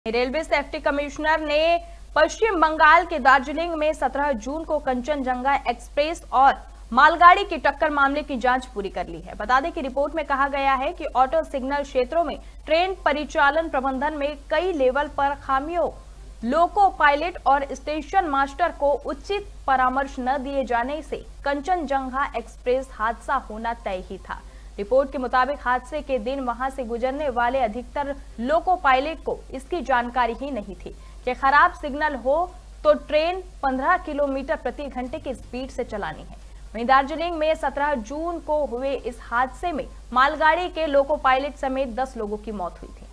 Railway safety commissioner ने पश्चिम बंगाल के दार्जिलिंग में 17 जून को कंचनजंगा एक्सप्रेस और मालगाड़ी की टक्कर मामले की जांच पूरी कर ली है। बता दें कि रिपोर्ट में कहा गया है कि ऑटो सिग्नल क्षेत्रों में ट्रेन परिचालन प्रबंधन में कई लेवल पर खामियों, लोको पायलट और स्टेशन मास्टर को उचित परामर्श न दिए जाने से कंचनजंगा एक्सप्रेस हादसा होना तय ही था। रिपोर्ट के मुताबिक हादसे के दिन वहां से गुजरने वाले अधिकतर लोको पायलट को इसकी जानकारी ही नहीं थी कि खराब सिग्नल हो तो ट्रेन 15 किलोमीटर प्रति घंटे की स्पीड से चलानी है। वहीं दार्जिलिंग में 17 जून को हुए इस हादसे में मालगाड़ी के लोको पायलट समेत 10 लोगों की मौत हुई थी।